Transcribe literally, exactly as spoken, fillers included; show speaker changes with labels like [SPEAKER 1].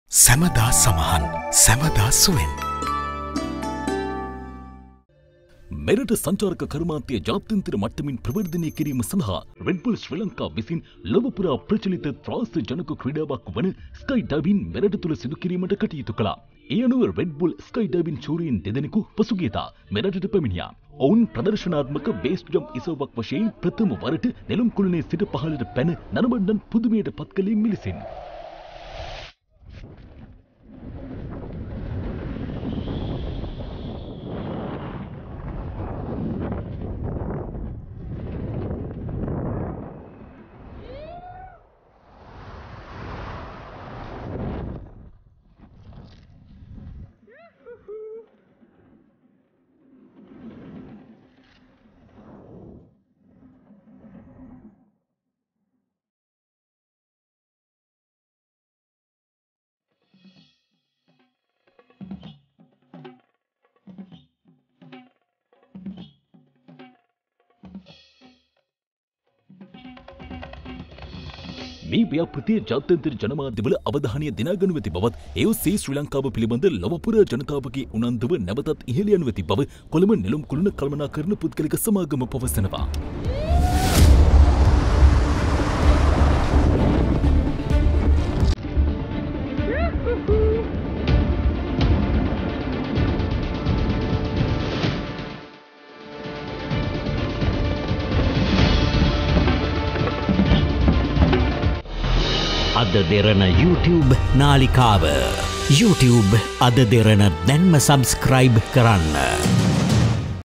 [SPEAKER 1] සැමදා සමහන් සැමදා සුවෙන් මෙරට සංචාරක කර්මාන්තය ජාත්‍යන්තර මට්ටමින් ප්‍රවර්ධනය කිරීම සඳහා Red Bull ශ්‍රී ලංකා විසින් ලොව පුරා ප්‍රචලිත ත්‍රාසජනක ක්‍රීඩාවක් වන ස්කයි ඩයිවිං මෙරට තුළ සිදු කිරීමට කටයුතු කළා. ඒ අනුව Red Bull ස්කයි ඩයිවිං චූරීන් දෙදෙනෙකු පසුගියදා මෙරටට පැමිණියා. ඔවුන් ප්‍රදර්ශනාත්මක බේස් ජම්ප් ඉසව්වක් වශයෙන් ප්‍රථම වරට නෙළුම් කුළුණේ සිට පහළට පැන නරඹන්නන් පුදුමයට පත් කළේ මිලසින්. මේ ව්‍යාපෘතිය ජාත්‍යන්තර ජනමාධ්‍යවල අවධානය දිනාගනු ඇති බවත් ඒ ඔස්සේ ශ්‍රී ලංකාව පිළිබඳ ලොවපුර ජනතාවගේ උනන්දුව නැවතත් ඉහළ යනු ඇති බව කොළඹ නෙළුම් කුළුණ කළමනාකරණ පුද්ගලික සමාගම පවසනවා.
[SPEAKER 2] AdaDerana YouTube නාලිකාව YouTube AdaDerana දැන්ම සබස්ක්‍රයිබ් කරන්න.